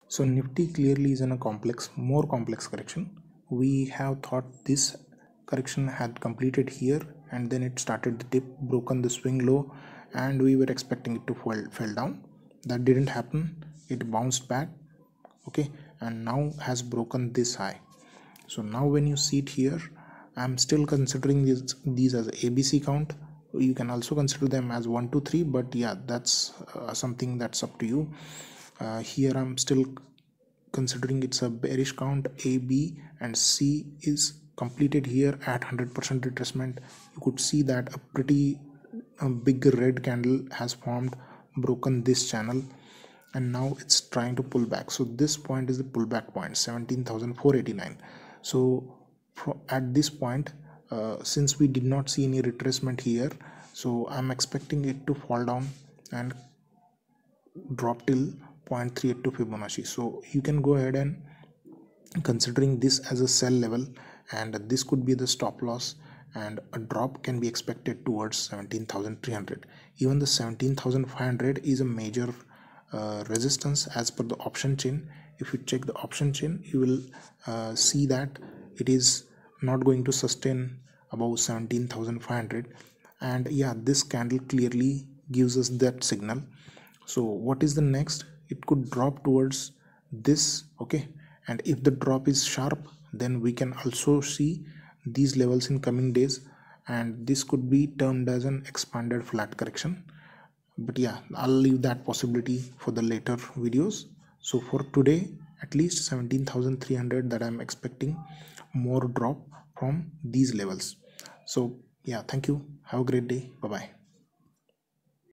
So Nifty clearly is in a more complex correction. We have thought this correction had completed here, and then it started the dip, broken the swing low, and we were expecting it to fell down. That didn't happen. It bounced back, okay, and now has broken this high. So now when you see it here, I'm still considering these as ABC count. You can also consider them as 1 2 3, but yeah, that's something that's up to you. Here I'm still considering it's a bearish count. A, B and C is completed here at 100% retracement. You could see that a pretty big red candle has formed, broken this channel, and now it's trying to pull back. So this point is the pullback point, 17,489. So at this point, since we did not see any retracement here, so I'm expecting it to fall down and drop till 0.382 Fibonacci. So you can go ahead and considering this as a sell level, and this could be the stop loss, and a drop can be expected towards 17,300. Even the 17,500 is a major resistance as per the option chain. If you check the option chain, you will see that it is not going to sustain above 17,500, and yeah, this candle clearly gives us that signal. So what is the next? It could drop towards this, okay, and if the drop is sharp, then we can also see these levels in coming days, and this could be termed as an expanded flat correction. But yeah, I'll leave that possibility for the later videos. So for today, at least 17,300 that I'm expecting more drop from these levels. So yeah, thank you, have a great day, bye bye.